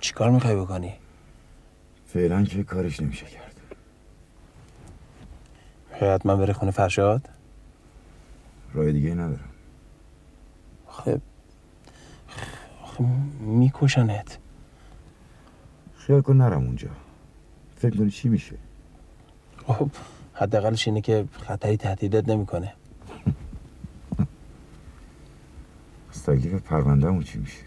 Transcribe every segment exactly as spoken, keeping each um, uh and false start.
چیکار میخوای بکنی؟ فعلا که کارش نمیشه کرد. حتما بری خونه فرشاد؟ راه دیگه ندارم. خب خب میکشنت. خیال کن نرم اونجا. فکر کنی چی میشه؟ خب حداقلش اینه که خطری تهدیدت نمیکنه. از تکلیف پرونده‌مون چی میشه؟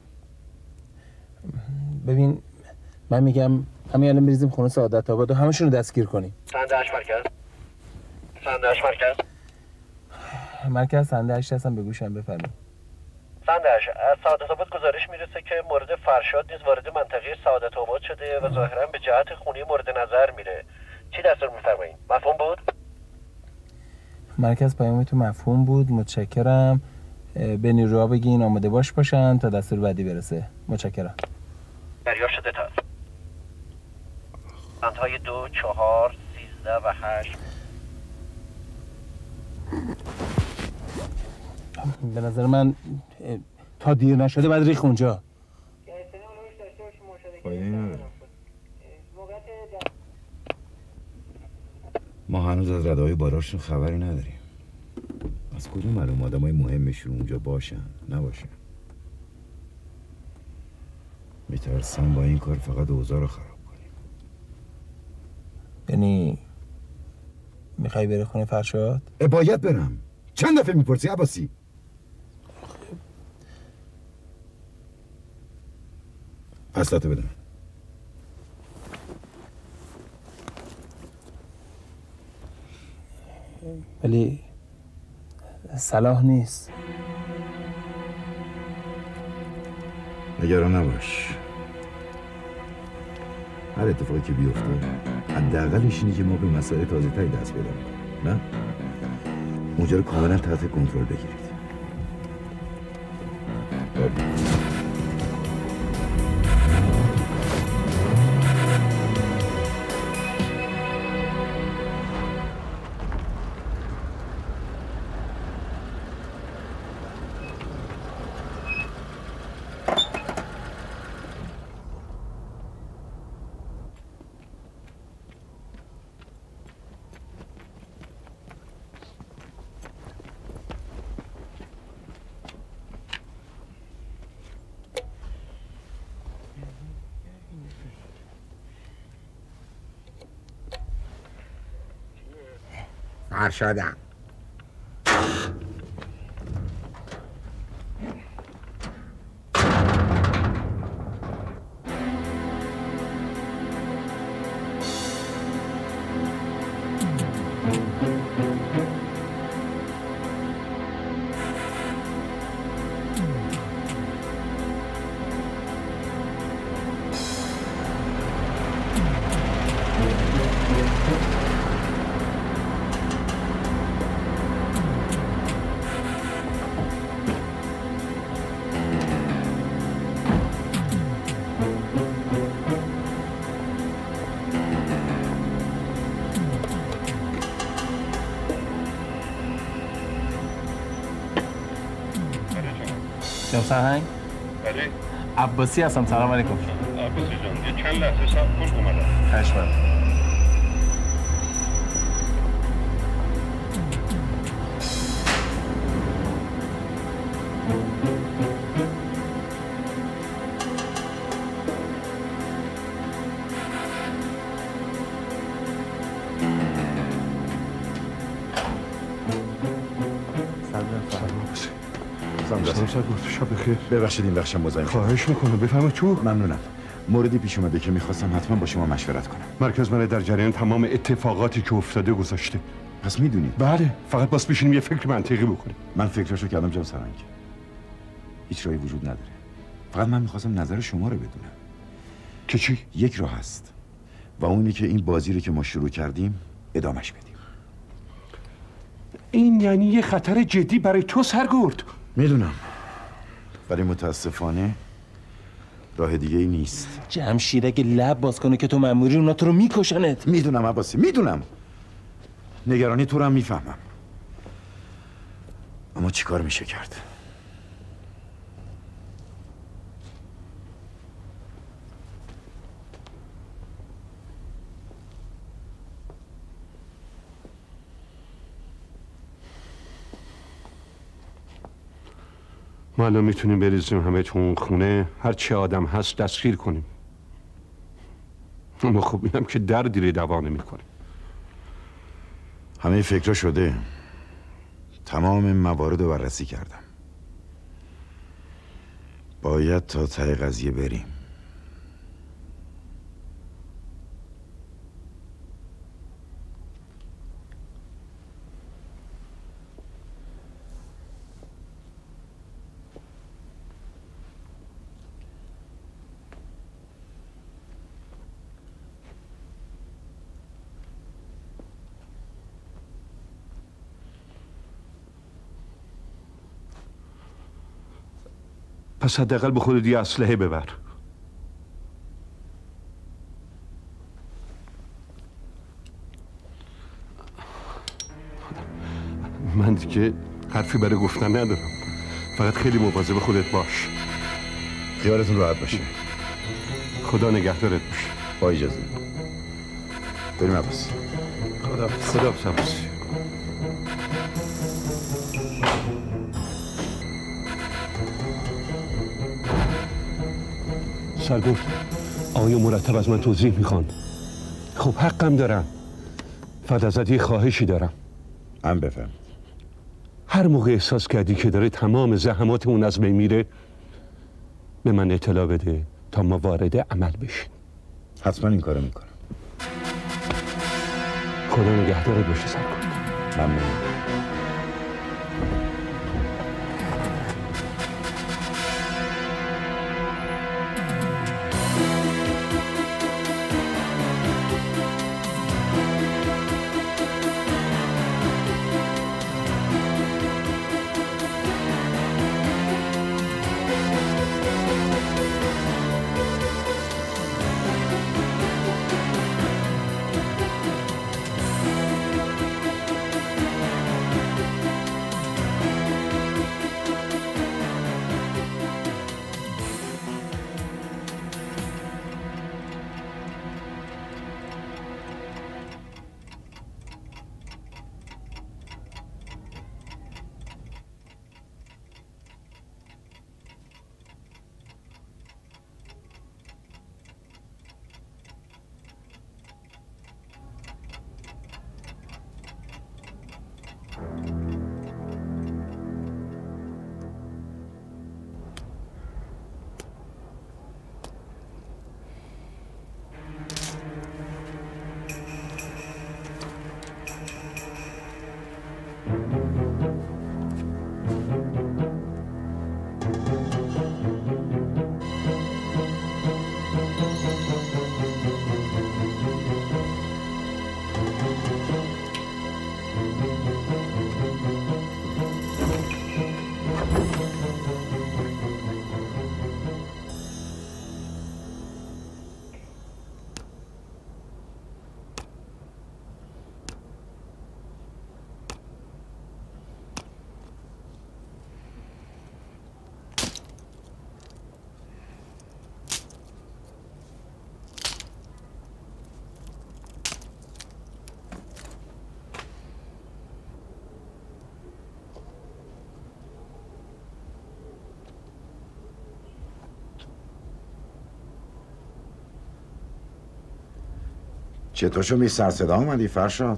ببین من میگم همین الان بریزیم خونه سعادت آباد و همشون رو دستگیر کنیم. سنده هشت مرکز. سنده هشت مرکز. مرکز سنده هشت هستم، به گوشم بفرمایید. سنده هشت از سعادت آباد گزارش میرسه که مورد فرشاد نیز وارد منطقه سعادت آباد شده و ظاهرا به جهت خونی مورد نظر میره. چی دستور میفرمایید؟ مفهوم بود؟ مرکز پیامتون مفهوم بود. متشکرم. به نیروها بگین آماده باش باشن تا دستور بعدی برسه. متشکرم. دریافت شده تا سنتهای دو، چهار، سیزده و هشت. به نظر من تا دیر نشده باید ریخ اونجا. فایده نداره. ما هنوز از رده‌های بالاشون خبری نداریم. از کدوم معلوم آدمای مهمشون اونجا باشن نباشن؟ میترسم با این کار فقط اوضاع رو خراب کنیم. یعنی میخوای بری خونه فرشاد؟ باید برم. چند دفعه میپرسی عباسی؟ پس داتو بدم. ولی صلاح نیست. نگران نباش. هر اتفاقی که بیفته حداقلش اینه که ما به مسائل تازه تری دست پیدا می‌کنیم. نه؟ اونجا رو کاملا تحت کنترل بگیرید. فرشادم. سرهنگ؟ بله عباسی هستم. سلام علیکم. عباسی جان یه چند لحظه صبر کن اومدم. خشمم. شب بخیر. ببخشید این بخشم مزاحم شدم. خواهش میکنم بفرمایید تو. ممنونم. موردی پیش اومده که میخواستم حتما با شما مشورت کنم. مرکز من در جریان تمام اتفاقاتی که افتاده گذاشته. پس میدونید؟ بله، فقط باز بشینیم یه فکر منطقی بکنیم. من فکرشو کردم جان سرنگ. هیچ راهی وجود نداره. فقط من میخواستم نظر شما رو بدونم. که چی؟ یک راه هست و اونی که این بازی رو که ما شروع کردیم ادامش بدیم. این یعنی یه خطر جدی برای تو سرگرد. میدونم، ولی متاسفانه راه دیگه ای نیست. جمشید اگه لب باز کنه که تو مأموری اونا تو رو میکشنت. میدونم عباسی، میدونم. نگرانی تو رو هم میفهمم. اما چیکار میشه کرد؟ ما الان میتونیم بریزیم همه تو اون خونه، هر چه آدم هست دستگیر کنیم. اما خب اینم که در دیره دوا نمی‌کنه. همه فکرها شده. تمام موارد رو بررسی کردم. باید تا ته قضیه بریم. پس حداقل به خودت یه اسلحه ببر. من دیگه حرفی برای گفتن ندارم. فقط خیلی مواظب خودت باش. خیالتون راحت باشه. خدا نگهدارت باشه. با اجازه. بریم عباسی. خدا خدا عباسی. سرگرد، آقای مرتب از من توضیح میخوان. خب حقم دارم. فقط ازت یه خواهشی دارم. هم بفهم. هر موقع احساس کردی که داره تمام زحمات اون از بین میره، به من اطلاع بده تا ما وارد عمل بشیم. حتما این کارو میکنم. خدا نگهدارت باشه سرگرد. ممنون. چطور شو می سر صدا اومدی فرشاد؟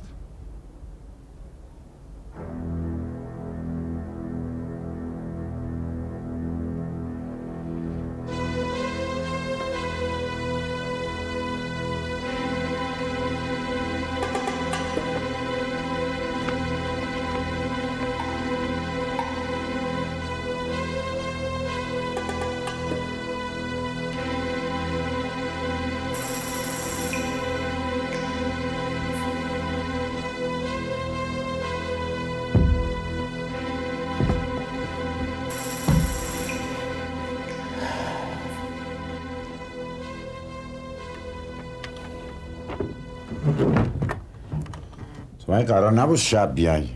تو من قرار نبود شب بیای.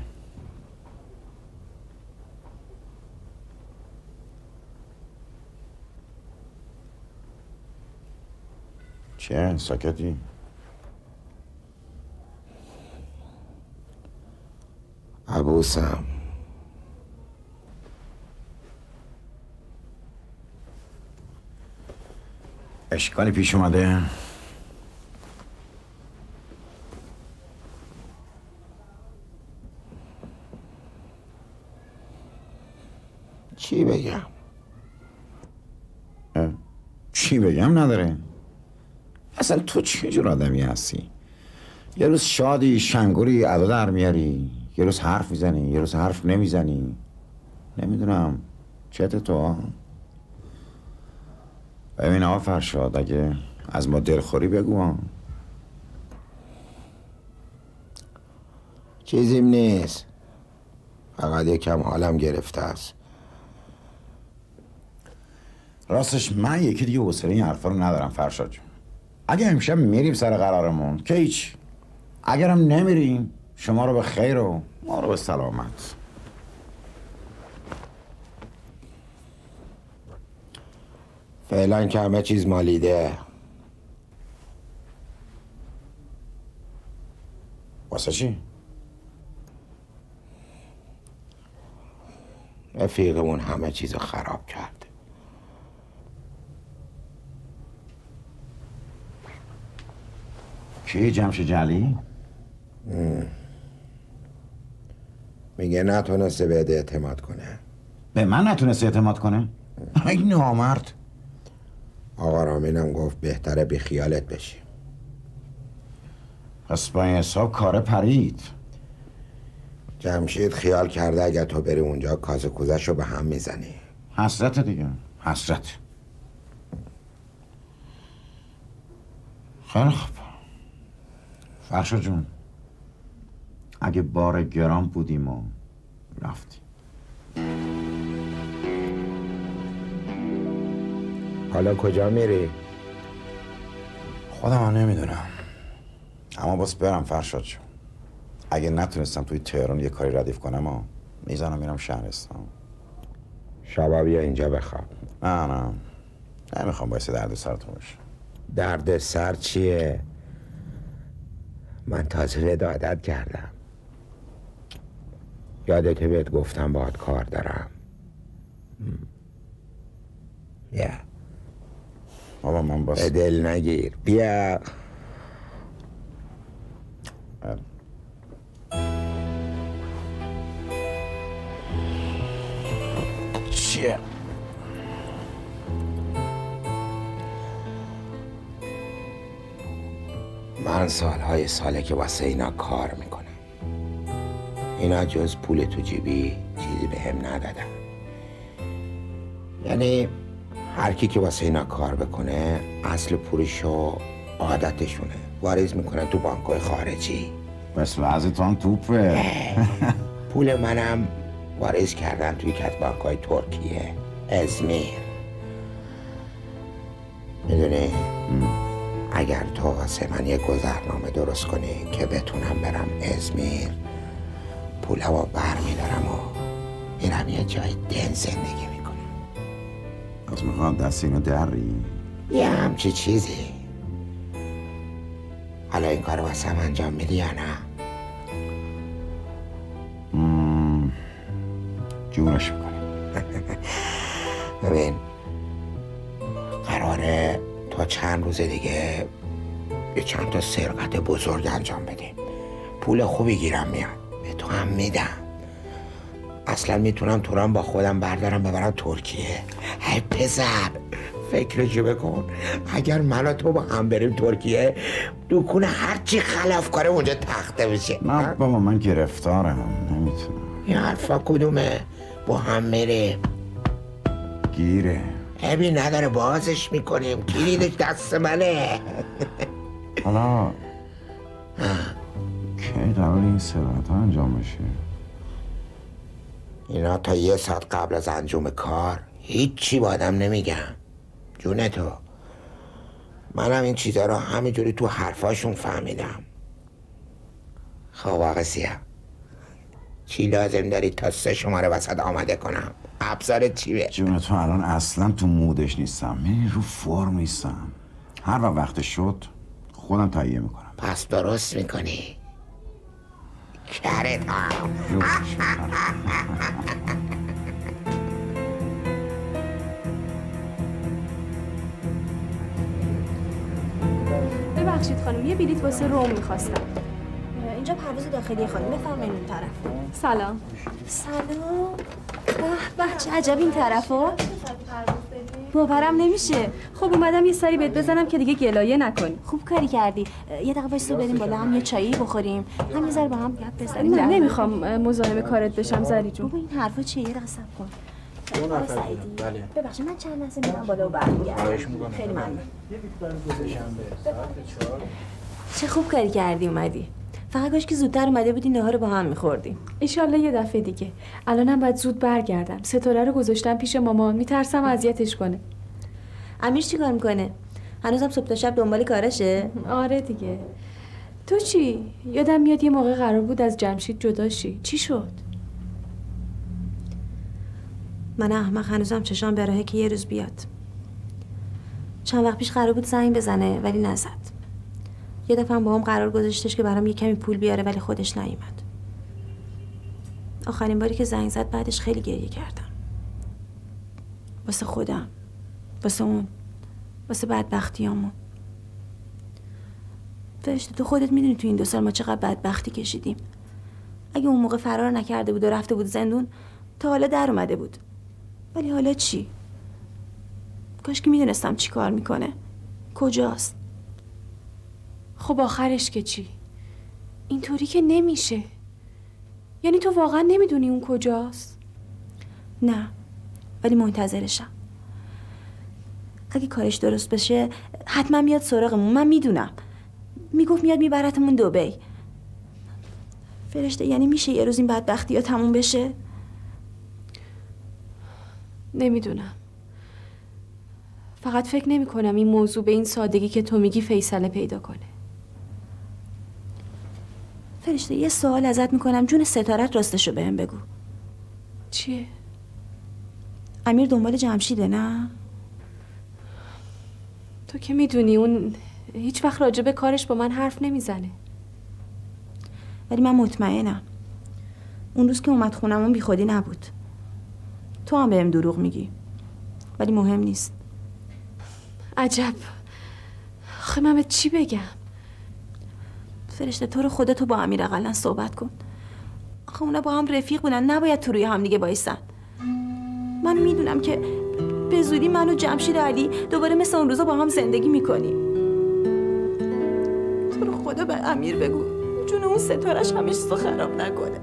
چه ساکتی؟ عبوسم اشکالی پیش اومده؟ چی بگم؟ چی بگم نداره. اصلا تو چه جور آدمی هستی؟ یه روز شادی شنگوری ادا در میاری، یه روز حرف میزنی، یه روز حرف نمیزنی. نمیدونم چته تو؟ ببین آقا فرشاد، اگه از ما دلخوری بگو. چیزیم نیست، فقط یکم حالم گرفته است. راستش من یکی دیگه حوصله این حرفا رو ندارم فرشاد جون. اگه امشب میریم سر قرارمون که هیچ، اگرم نمیریم شما رو به خیر و ما رو به سلامت. فعلا که همه چیز مالیده. واسه چی؟ رفیقمون همه چیز رو خراب کرد. کی؟ جمشید جلی؟ میگه نتونسته بهت اعتماد کنه. به من نتونسته اعتماد کنه؟ این نامرد. آقا رامینم گفت بهتره بی خیالت بشی. پس با این حساب کار پرید. جمشید خیال کرده اگر تو بری اونجا کاز کوزش رو به هم میزنی. حسرت دیگه، حسرت. خیلی خوب فرشاد جون، اگه بار گرام بودیم و رفتیم. حالا کجا میری؟ خودم هم نمیدونم، اما باز برم فرشاد جون. اگه نتونستم توی تهران یه کاری ردیف کنم و میزنم میرم شهرستان. شبا بیا اینجا بخواب. نه نه نمیخوام باعث درد سرتون بشه. درد سر چیه؟ من تازه ودادت کردم. یادته بهت گفتم باهات کار دارم. بیا. بابا من باز به دل نگیر، بیا. چیه؟ من سالهای ساله که واسه اینا کار میکنم. اینا جز پول تو جیبی چیزی به هم ندادن. یعنی هر کی که واسه اینا کار بکنه اصل پولشو عادتشونه واریز میکنن تو بانک‌های خارجی. بس وضع تو هم توپه. پول منم واریز کردن توی کت بانک‌های ترکیه، ازمیر. میدونی اگر تو واسه من یه گذرنامه درست کنی که بتونم برم ازمیر، پولمو بر میدارم و میرم یه جای دن زندگی میکنم. از میخوام دست اینو دری؟ یه همچی چیزی. حالا این کار واسه هم انجام میدی یا نه؟ مم... جورش میکنی. ببین قراره تا چند روز دیگه یه چند تا سرقت بزرگ انجام بدیم. پول خوبی گیرم میاد، به تو هم میدم. اصلا میتونم تو رو هم با خودم بردارم ببرم ترکیه. هی پسر فکرشو بکن، اگر من و تو با هم بریم ترکیه دکون هرچی خلاف کاره اونجا تخته بشه. نه بابا من گرفتارم، نمیتونم. این حرفا کدومه؟ با هم میریم. گیره عیبی نداره بازش میکنیم، کلیدش دست منه. حالا کی قرار این سرقت ها انجام بشه؟ اینا تا یه ساعت قبل از انجام کار هیچی با آدم نمیگم. جونه تو، منم این چیزا رو همینجوری تو حرفاشون فهمیدم. خب آقا سیاه، چی لازم داری تا سه شماره وسط آماده کنم؟ ابزارت چی به؟ جون تو الان اصلا تو مودش نیستم، یعنی رو فرم نیستم. هر وقت وقتش شد خودم تهیه میکنم. پس درست میکنی؟ کرت هم. یه بلیط واسه روم میخواستم. اینجا پرواز داخلی خانم، بفرمایید این طرف. سلام. سلام. به به چه عجب این طرفا. باورم نمیشه. خب اومدم یه سری بهت بزنم که دیگه گلایه نکنی. خوب کاری کردی. یه دقیقه وایسو بریم بالا، هم یه چایی بخوریم، هم یه ذره با هم گپ بزنیم. نه نمیخوام مزاحم کارت بشم زری جون. بابا این حرفا چیه؟ یه دقیقه صبر کن. دو نفر بله. ببخشید من چند لحظه میرم بالا و برمیگردم. خواهش می‌کنم. خیلی ممنون. یه بیشتر دوشنبه ساعت چهار. چه خوب کاری کردی اومدی. فقط کاش که زودتر اومده بودی نهار با هم می‌خوردیم. ان شاءالله یه دفعه دیگه. الانم باید زود برگردم. ستاره رو گذاشتم پیش مامان. میترسم اذیتش کنه. امیر چی کار میکنه؟ هنوزم صبح تا شب دنبال کارشه؟ آره دیگه. تو چی؟ یادم میاد یه موقع قرار بود از جمشید جدا شی. چی شد؟ من احمق هنوزم چشام به راهه که یه روز بیاد. چند وقت پیش قرار بود زنگ بزنه ولی نزد. یه دفعه هم با هم قرار گذاشتش که برام یه کمی پول بیاره ولی خودش نیومد. آخرین باری که زنگ زد بعدش خیلی گریه کردم. واسه خودم، واسه اون، واسه بدبختیامون. فرشته تو خودت میدونی تو این دو سال ما چقدر بدبختی کشیدیم. اگه اون موقع فرار نکرده بود و رفته بود زندون تا حالا در اومده بود. ولی حالا چی؟ کاش که میدونستم چی کار میکنه. کجاست؟ خب آخرش که چی؟ اینطوری که نمیشه. یعنی تو واقعا نمیدونی اون کجاست؟ نه ولی منتظرشم. اگه کارش درست بشه حتما میاد سراغمون. من میدونم. میگفت میاد میبرتمون دبی. فرشته یعنی میشه یه روز این بدبختی ها تموم بشه؟ نمیدونم. فقط فکر نمی کنم این موضوع به این سادگی که تو میگی فیصله پیدا کنه. فرشته یه سوال ازت میکنم، جون ستارت راستشو بهم بگو. چیه؟ امیر دنبال جمشیده نه؟ تو که میدونی اون هیچ وقت راجع به کارش با من حرف نمیزنه. ولی من مطمئنم اون روز که اومد خونمون بی خودی نبود. تو هم بهم دروغ میگی ولی مهم نیست. عجب. آخه من به چی بگم؟ فرشته تو رو خدا تو با امیر اقلن صحبت کن. آخه اونا با هم رفیق بودن، نباید تو روی هم دیگه بایستن. من میدونم که به زودی من و جمشید علی دوباره مثل اون روزا با هم زندگی میکنیم. تو رو خدا به امیر بگو جون اون ستارش همیشه تو خراب نکنه.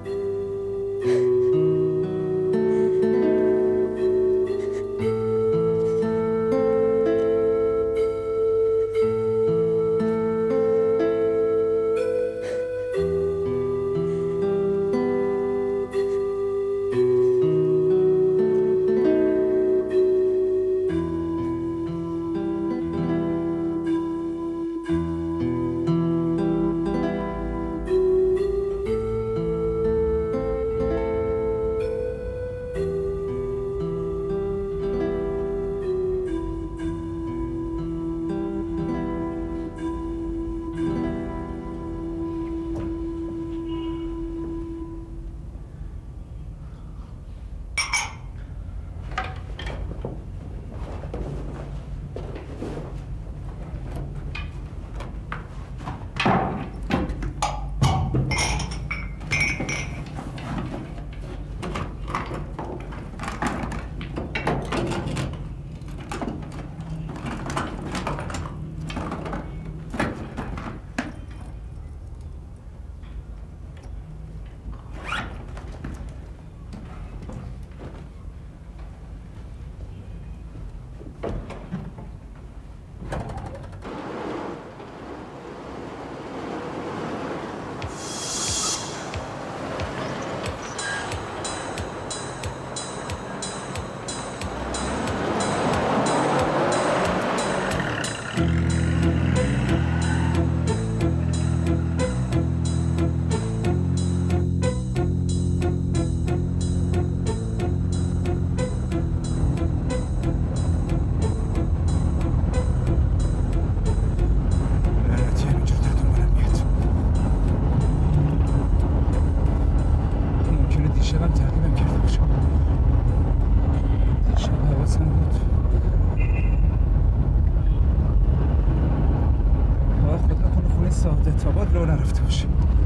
لو نرفته باشه.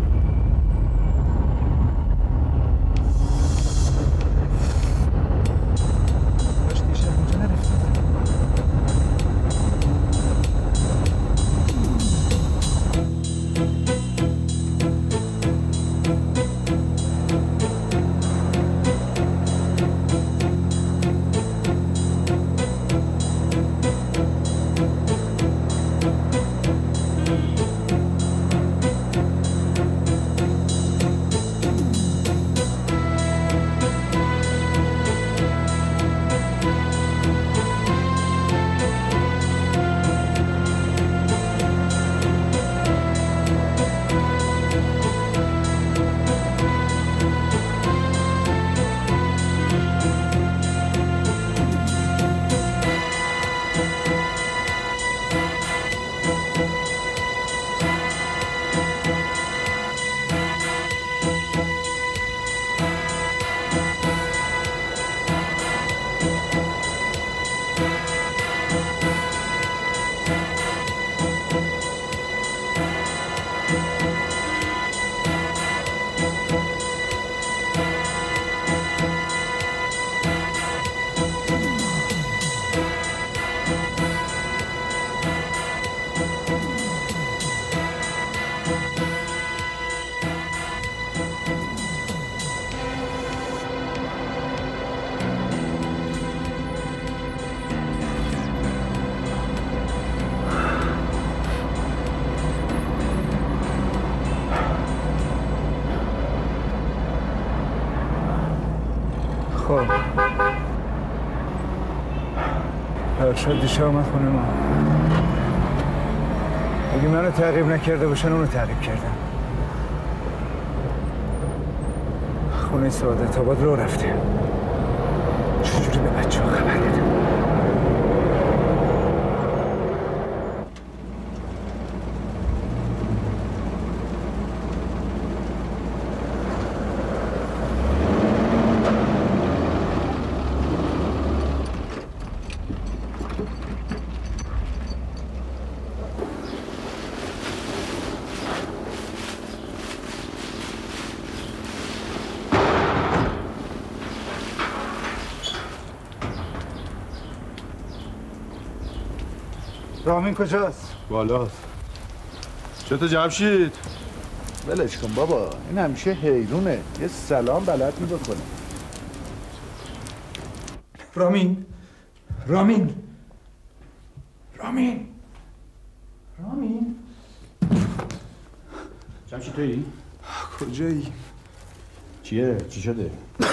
باش دیشب اونجا نرفته. خب ارشاد دیشب آمد خونه ما. اگه منو تعقیب نکرده باشن اونو تعقیب کردن. خونه سعادت آباد رو رفته. چجوری به بچه ها خبر بده؟ رامین کجاست؟ بالاست. چطور جمشید؟ ولش کن بابا، این همیشه حیرونه. یه سلام بلد می بکنه. رامین رامین رامین رامین جمشید تویی؟ کجایی؟ چیه؟ چی شده؟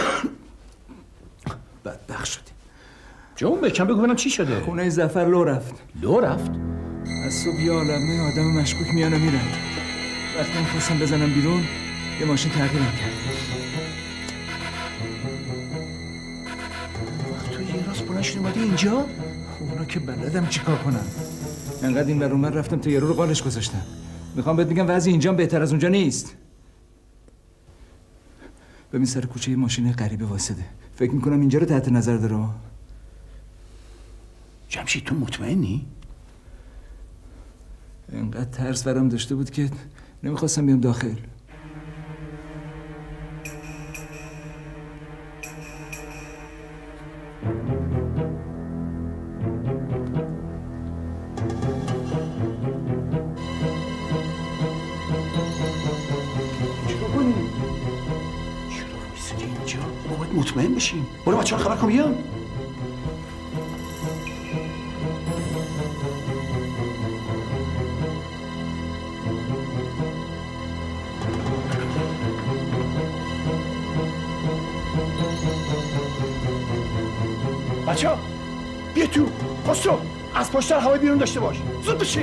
بدبخت شدی. جون بکن بگو ببینم چی شده؟ خونه ظفر لو رفت. لو رفت؟ از صبح یه عالمه آدم مشکوک میان و میرن. وقتی میخواستم بزنم بیرون یه ماشین تغییرم کرد. وقت تو یه راست بلند شدی اومدی اینجا؟ اونا که بلدم چیکار کنم. انقدر این ور اونور رفتم تا یه رو رو قالش گذاشتم. میخوام بهت بگم وضع اینجا بهتر از اونجا نیست. ببین سر کوچه یه ماشین غریبه واسده. فکر میکنم اینجا رو تحت نظر داره. جمشید تو مطمئنی؟ اینقدر ترس برام داشته بود که نمیخواستم بیام داخل. چیکار کنی؟ چرا وایسادی اینجا؟ باید مطمئن بشیم. برو بچه ها خبر کن بیام. بچه ها بیا تو. خسرو از پشت در هوای بیرون داشته باش. زود بشید.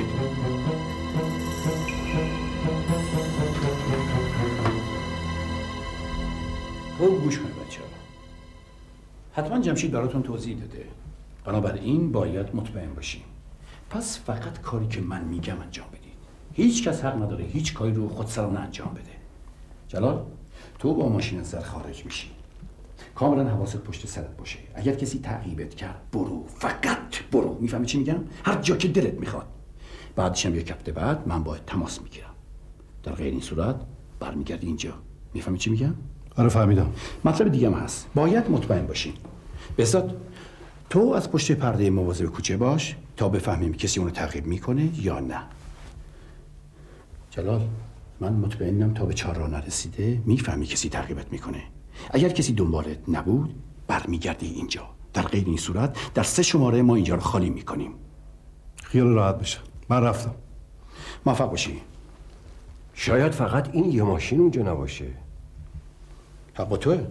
خوب گوش کنید بچه ها. حتما جمشید براتون توضیح داده. بنابراین باید مطمئن باشیم. پس فقط کاری که من میگم انجام بدید. هیچ کس حق نداره هیچ کاری رو خودسرانه انجام بده. جلال تو با ماشین سر خارج میشی. کاملا حواست پشت سرت باشه. اگر کسی تعقیبت کرد برو، فقط برو. میفهمی چی میگم؟ هر جا که دلت میخواد. بعدش هم یک هفته بعد من باید تماس میگیرم. در غیر این صورت برمیگردی اینجا. میفهمی چی میگم؟ آره فهمیدم. مطلب دیگه هم هست. باید مطمئن باشین. بسات تو از پشت پرده مواظب کوچه باش تا بفهمیم کسی اونو تعقیب میکنه یا نه. جلال، من مطمئنم تا به چهارراه نرسیده میفهمی کسی تعقیبت میکنه. اگر کسی دنبالت نبود برمیگردی اینجا. در غیر این صورت در سه شماره ما اینجا رو خالی میکنیم. خیال راحت بشه. من رفتم. موفق باشی. شاید فقط این یه ماشین اونجا نباشه. حق با توه.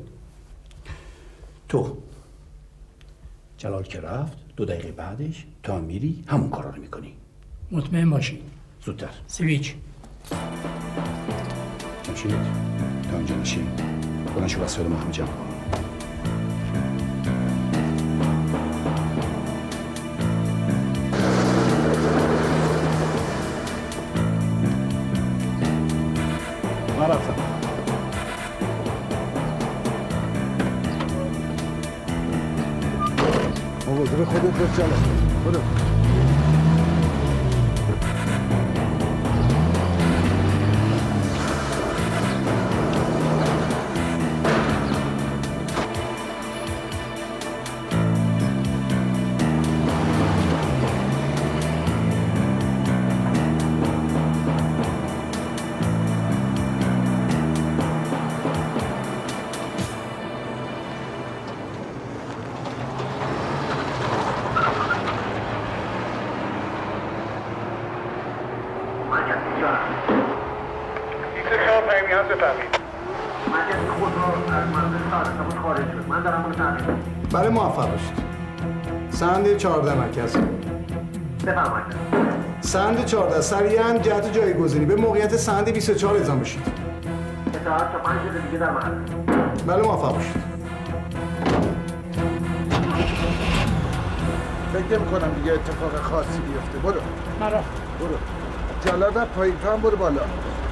تو جلال که رفت دو دقیقه بعدش تا میری همون کارا رو میکنی. مطمئن باشی. زودتر. سویچ. جمشید تا اینجا نشین. بلند شو وسایل ما همه جمع کن. من رفتم. مواظب خودت باش جلال. برو. برای موفق باشید. سند چهارده مرکز. بفرمایید. سند چهارده سریعاً جهت جایگزینی به موقعیت سند بیست و چهار اعزام بشید. اطلاعات تا پنج دقیقه دیگه در محل. بله موفق باشید. فکر نمی‌کنم دیگه اتفاق خاصی بیفته. برو. من رفتم. برو. جلال پایین تو هم برو بالا.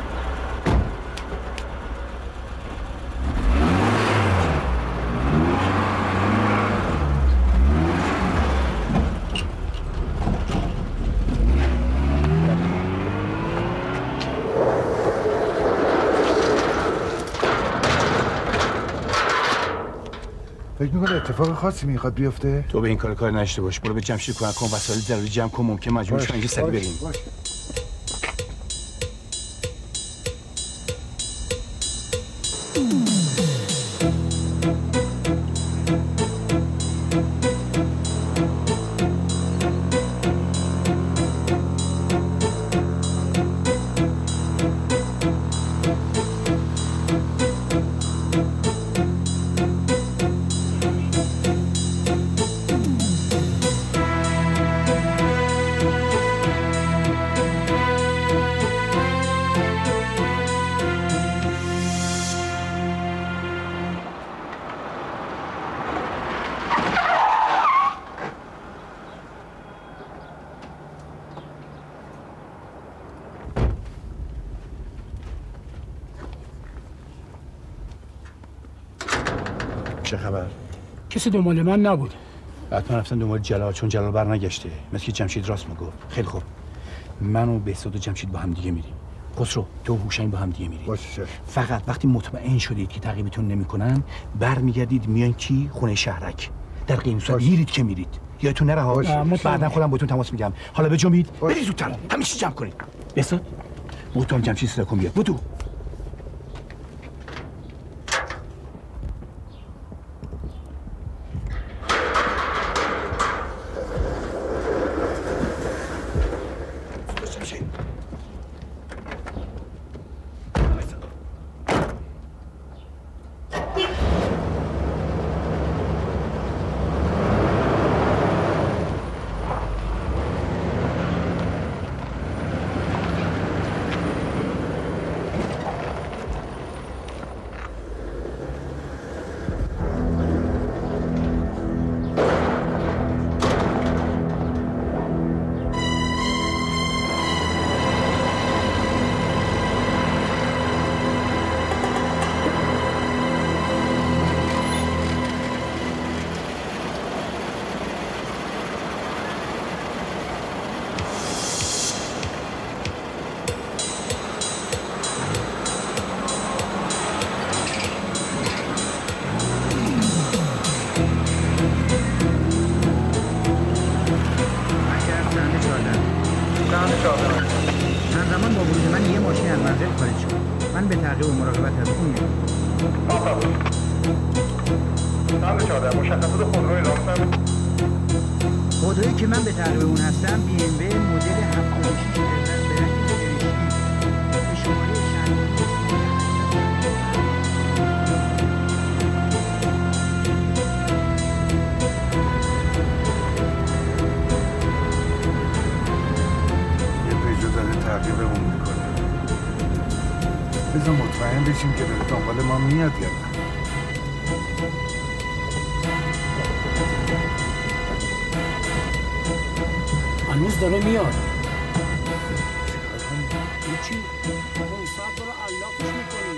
فکر میکنه اتفاق خاصی میخواد بیفته؟ تو به این کار کار نشته باش. برو به جمشید کمک کن، وسایل ضروری جمع کن، ممکن مجبور شو اینجا سری بریم. چه خبر؟ کسی دنبال من نبود. حتما رفتن دنبال جلال، چون جلال برنگشته. مثل که جمشید راست میگفت. خیلی خوب. من و بهزاد و جمشید با هم دیگه میریم. خسرو تو و هوشنگ با هم دیگه میریم. باشه. فقط وقتی مطمئن شدید که تعقیبتون نمیکنن برمیگردید میان کی؟ خونه شهرک. در غیر صورت میرید که میرید. یادتون نره ها. بعدا خودم بهتون تماس میگم. حالا بجنبید. برید زودتر. همه چی جمع کنید. بهزاد بوتام جمشید صدا کن بیاد. بودو. تعقیب و مراقبت از اون میاد. سند چهارده مشخصات خودرو اعلام فرمایید. خودرویی که من به تعقیب اون هستم بی ام و مدل هفتاد و شش برنج به رنگ فرشتی به شماره شهر تعقیبمون میکنه. بذار مطمئن بشیم که داره دنبال ما میاد یا نه. هنوز داره میاد. هیچی؟ اون ساعت داره علافش میکنی.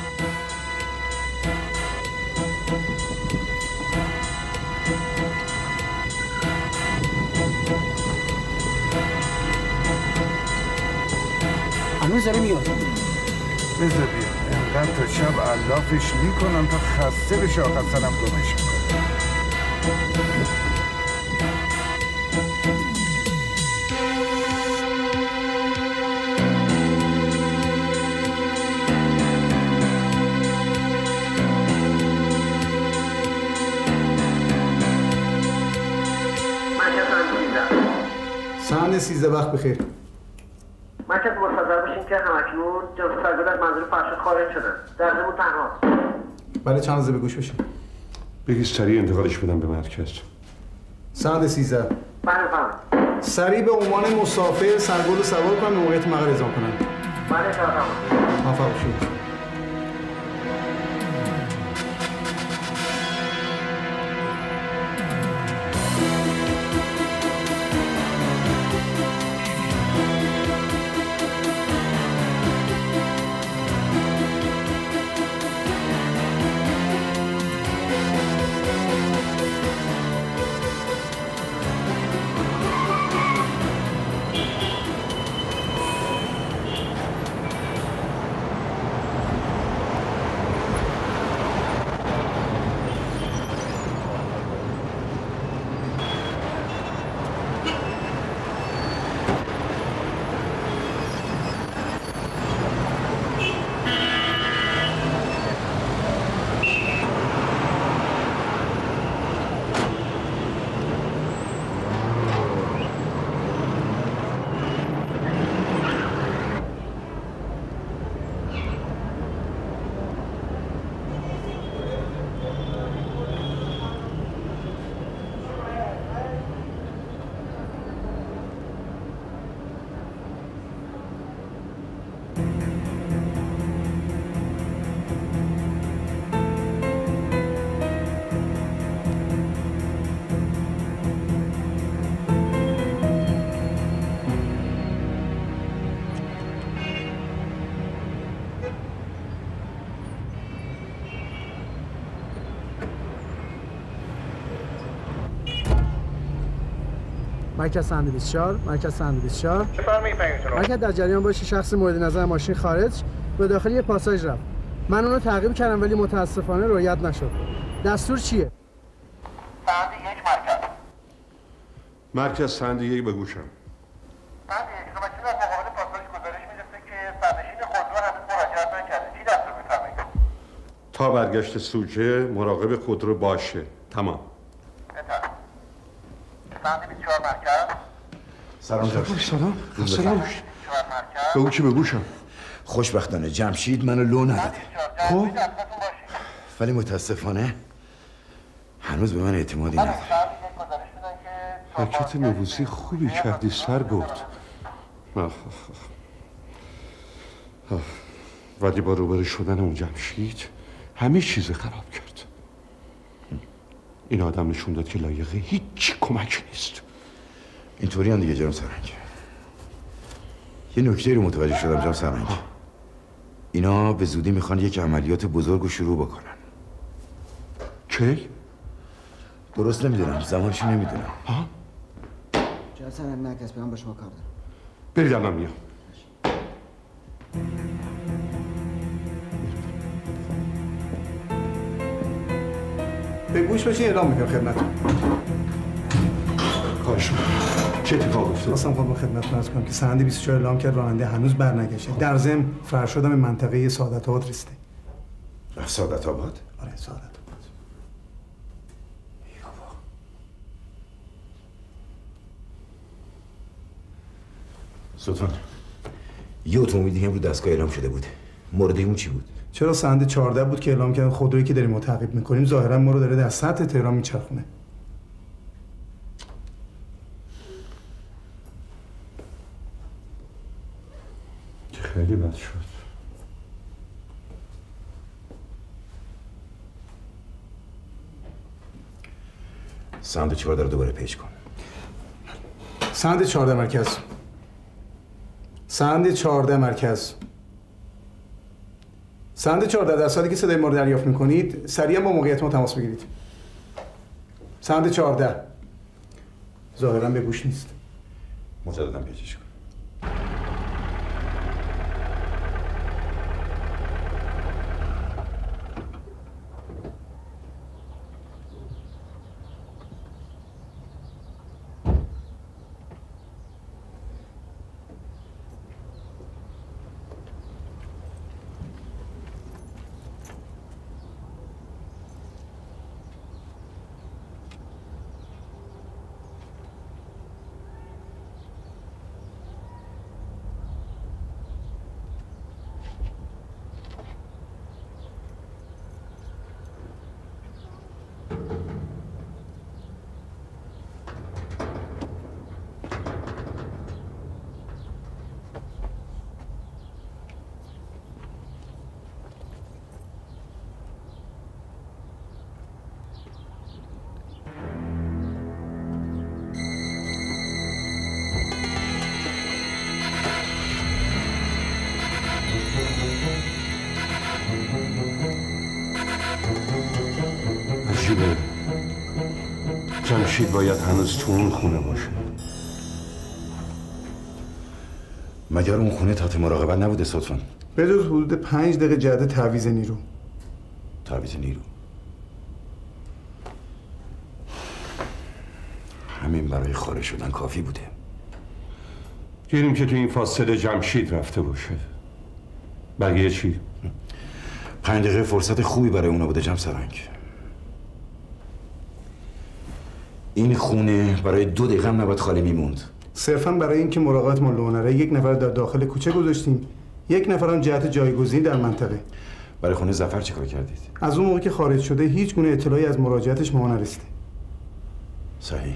هنوز داره میاد. بذار بیاد. انقدر تا شب علافش میکنم تا خسته بشه آخر سرم گمش میکنم. سهند سیزده وقت بخیر. مرکز مستظر بشین که همکنون جناب سرگل از منظور فرشاد خارج شدن. در زمون تنهاست. بله چند روزه به گوش بشین. بگی سریع انتقالش بدم به مرکز. سهند سیزده. بله بفرمایید. سریع به عنوان مسافر سرگل رو سوار کنن به موقعیت مقر اعزام کنن. بله بفرمایید. موفق باشید. مرکز سهند بیست و چهار، مرکز سهند بیست و چهار. بفرمایید پنج. مرکز در جریان باشه شخص مورد نظر ماشین خارج به داخل یه پاساژ رفت. من اون رو تعقیب کردم ولی متاسفانه رعایت نشد. دستور چیه؟ سهند یک مرکز. مرکز سهند یک به گوشم. سهند یک خدمتچی از مقابل پاساژ گزارش میرسه که سرنشین خودرو هنوز مراجعت نکرده. چی دستور میفرمایید؟ تا برگشت سوژه مراقب خودرو باشه. تمام. سهند بیست و چهار مرکز. سلام جان. سلام. سلام. بگو چی به گوشم. خوشبختانه جمشید منو لو نداده. خب ولی متاسفانه هنوز به من اعتمادی نداره. حرکت نفوذی خوبی کردی سرگرد. ولی با روبرو شدن اون جمشید همه چیز خراب کرد. این آدم نشون داد که لایقه هیچ کمک نیست. اینطوری هم دیگه جناب سرنگ. یه نکته رو متوجه شدم جناب سرنگ. اینا به زودی میخوان یک عملیات بزرگ رو شروع بکنن. کی؟ درست نمیدونم، زمانش نمیدونم. ها؟ جناب سرنگ مرکز پیام با شما کار دارم. برید الان میام. به گوش باشین اعلام میکنم خدمتتون. خواهش می‌کنم. چه اتفاق افتاد؟ خواستم خودم خدمتتون عرض کنم که سند بیست و چهار اعلام کرد راننده هنوز برنگشته. در ضمن فرشاد هم منطقه سعادت آباد رسیده. رفت سعادت آباد؟ آره سعادت آباد. سلطان یه اتومبیل دیگه رو دستگاه اعلام شده بود. مورد اون چی بود؟ چرا سند چهارده بود که اعلام کردن خودرویی که داریم تعقیب میکنیم ظاهرا ما رو داره در سطح تهران میچرخونه. خیلی بد شد. سند چهارده رو دوباره پیش کن. سند چهارده مرکز. سند چهارده مرکز. سند چهارده در صورتی که صدای ما رو دریافت میکنید سریعا با موقعیت ما تماس بگیرید. سند چهارده ظاهرا به گوش نیست. مجددا پیشش کن. عجیبه جمشید باید هنوز تو اون خونه باشه. مگر اون خونه تحت مراقبت نبوده سلطان؟ به جز حدود پنج دقیقه جهت تعویض نیرو. تعویض نیرو؟ همین برای خارج شدن کافی بوده. گیریم که تو این فاصله جمشید رفته باشه. بقیه چی؟ پنج دقیقه فرصت خوبی برای اونا بوده جم سرنگ. این خونه برای دو دقیقه هم نباید خالی میموند. صرفا برای اینکه مراقبت مال هنره یک نفر در داخل کوچه گذاشتیم، یک نفر هم جهت جایگزینی در منطقه. برای خونه ظفر چیکار کردید؟ از اون موقع که خارج شده هیچ گونه اطلاعی از مراجعتش ما نرسیده. صحیح.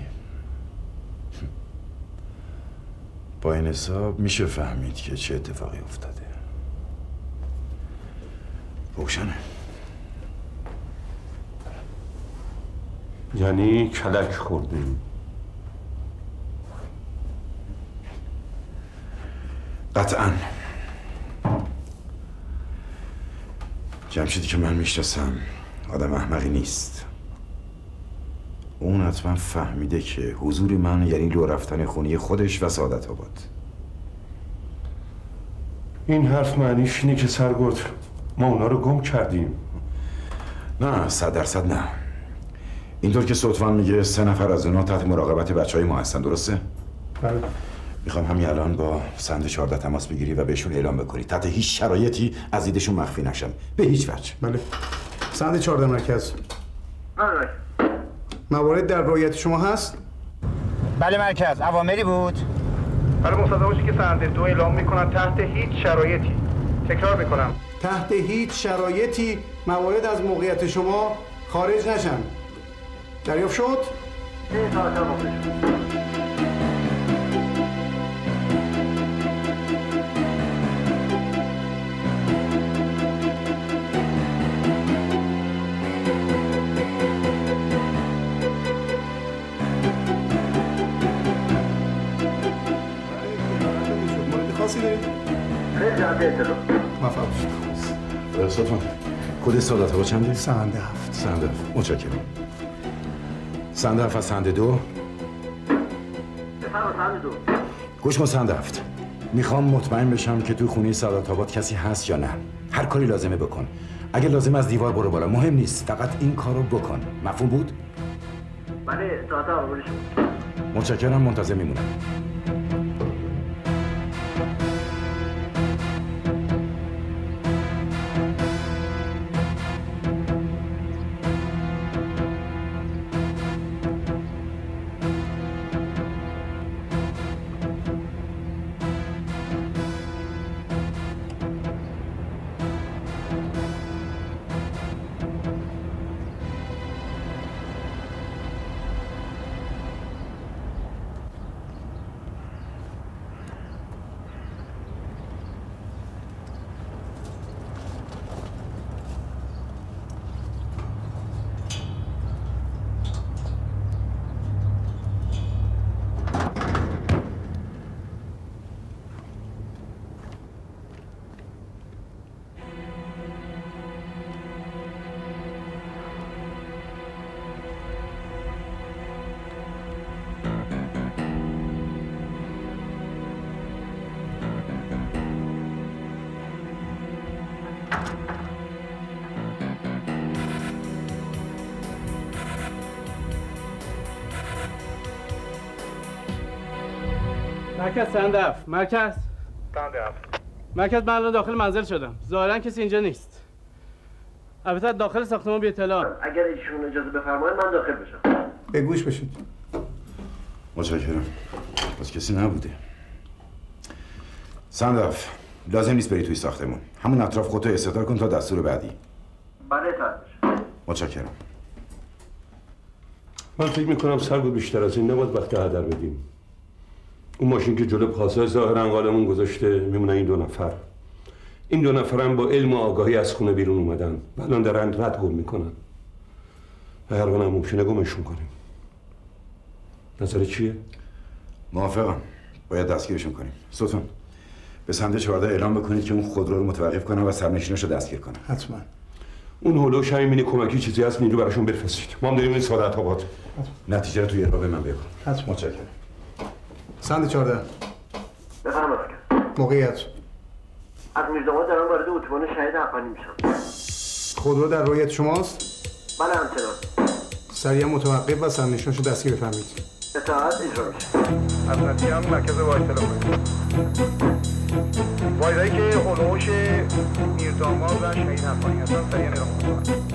با این حساب میشه فهمید که چه اتفاقی افتاده. روشنه. یعنی کلک خوردیم. قطعاً. جمشیدی که من میشناسم آدم احمقی نیست. اون حتما فهمیده که حضور من یعنی لو رفتن خونی خودش و سعادت آباد. این حرف معنیش اینه که سرگرد ما اونا رو گم کردیم. نه صد درصد نه. اینطور که سلطان میگه سه نفر از اونا تحت مراقبت بچه های ما هستن، درسته؟ بله. میخوام همین الان با سند چهارده تماس بگیری و بهشون اعلام بکنی تحت هیچ شرایطی از دیدشون مخفی نشن، به هیچ وجه. بله. سند چهارده مرکز. بله. موارد در رعایت شما هست؟ بله مرکز. اوامری بود؟ برای مصادقه باشی که سند دو اعلام میکنن تحت هیچ شرایطی. تکرار میکنم. تحت هیچ شرایطی موارد از موقعیت شما خارج نشن. دریافت شد؟ نه تا تا خاصی دارید؟ خیلی جهت اطلاع. مفهوم شد. سلطان کد سعادت آباد چنده؟ سند هفت. سند هفت. متشکرم. سند هفت از سند دو. بفرما سند دو. گوش کن سند هفت. میخوام مطمئن بشم که تو خونه سعادت آباد کسی هست یا نه. هر کاری لازمه بکن. اگه لازم از دیوار برو بالا، مهم نیست. فقط این کارو بکن. مفهوم بود؟ بله سعادت آباد شما. متشکرم، منتظر میمونم. مرکز صندف. مرکز صندف. مرکز من الان داخل منزل شدم. ظاهرا کسی اینجا نیست. البته داخل ساختمان بی اطلاع. اگر ایشون اجازه بفرمایید من داخل بشم. به گوش بشید. متشکرم. بس کسی نبوده. صندف، لازم نیست بری توی ساختمون. همون اطراف خودتو استدار کن تا دستور بعدی. بله اطاعت. متشکرم. من فکر میکنم سرگل بیشتر از این نباید وقت هدر بدیم. اون ماشین که جلو پاساژ ظاهرا قالمون گذاشته میمونه این دو نفر. این دو نفرم با علم و آگاهی از خونه بیرون اومدن و الان دارن رد گم میکنن. و هر وقت ممکنه گمشون کنیم. نظر چیه؟ موافقم. باید دستگیرشون کنیم. ستون به سمت چهارده اعلام بکنید که اون خودرو رو متوقف کنن و سرنشیناشو دستگیر کنن. حتما. اون هولوش همین مینی کمکی چیزی هست نیرو براشون بفرستید. ما هم داریم این سعادت آباد. نتیجه رو توی ارائه من بگو. حتما. متشکرم. سند چهارده. بفرمایید. موقعیت. از میرزاواد دارم وارد اتوبان شهید حقانی میشم. خودرو در رویت شماست؟ بله همچنان. سریعا متوقف و سرنشیناشو دستگیر بفرمایید. اطاعت اجرا میشه. از نتیجه هم مرکز با اطلاع کنید. وایدایی که هولوش میرزاواد و شهید حقانی هستن سریعا اعلام کنید.